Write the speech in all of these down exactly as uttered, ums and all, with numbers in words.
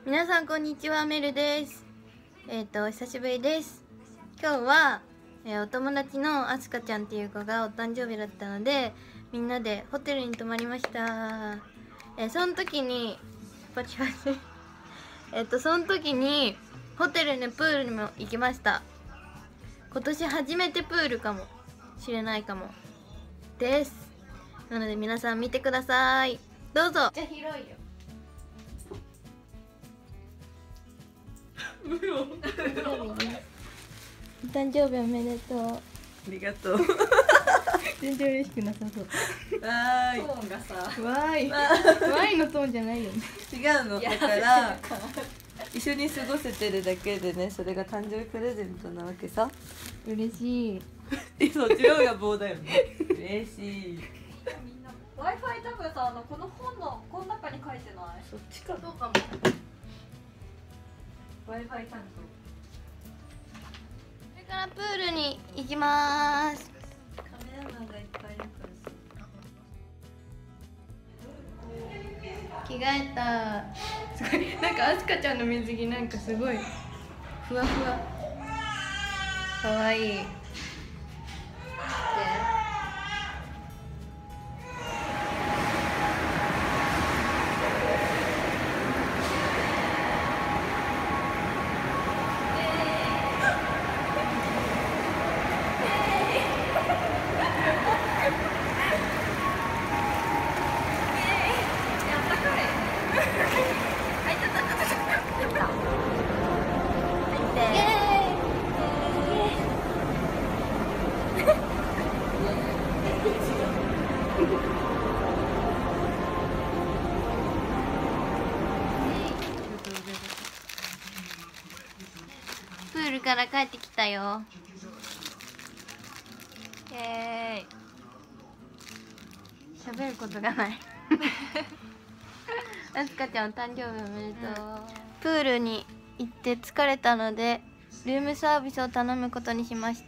皆さんこんにちは、メルです。えっ、ー、と久しぶりです。今日は、えー、お友達のあすかちゃんっていう子がお誕生日だったので、みんなでホテルに泊まりました。えー、その時にパチパチえっとその時にホテルのプールにも行きました。今年初めてプールかもしれないかもです。なので皆さん見てください。どうぞ。じゃあ広いよ。お誕生日おめでとう。ありがとう。 全然嬉しくなさそう。 わーい。 トーンがさ。 わーい。わーいのトーンじゃないよね。 違うの。だから一緒に過ごせてるだけでね、それが誕生日プレゼントなわけさ。 嬉しい。 え、そっちの野望だよね。嬉しい。 みんな Wi-Fi 多分さ、あのこの本のこの中に書いてない？ そっちか。 どうかも。Wi-Fi 担当。 これからプールに行きまーす。 カメラマンがいっぱいいるからさ。 着替えた。すごい、なんかあすかちゃんの水着なんかすごいふわふわ。かわいい。プールから帰ってきたよ。イエーイ。喋ることがない。あすかちゃんお誕生日おめでとう、うん、プールに行って疲れたのでルームサービスを頼むことにしました。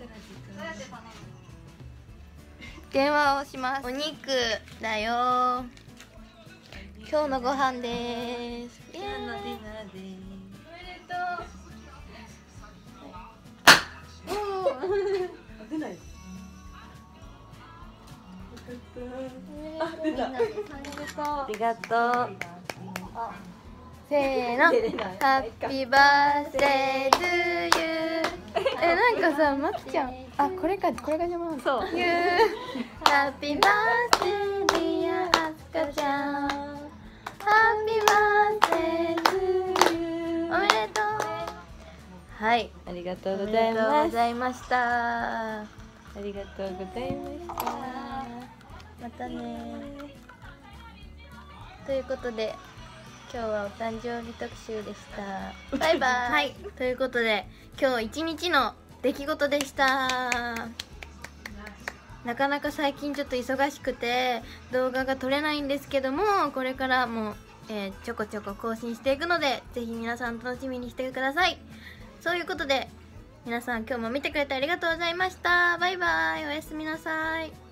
電話をします。お肉だよ。今日のご飯です。イエーイ。おめでとう。 出ない。 あ、出た。ありがとう。せーの。ハッピーバースデートゥーユー。え、なんかさ、まきちゃん。あ、これか、これが邪魔なの。そう。ユー。ハッピーバースデーディアあすかちゃん。ハッピーバースデートゥーユー。おめでとう。はい。 ありがとうごおめざいでとうます。 ございました。 ありがとうございました。 またね。ということで今日はお誕生日特集でした。バイバイ。はい、ということで今日一日の出来事でした。なかなか最近ちょっと忙しくて動画が撮れないんですけども、これからも、えー、ちょこちょこ更新していくのでぜひ皆さん楽しみにしてください。そういうことで皆さん今日も見てくれてありがとうございました。バイバイ。おやすみなさい。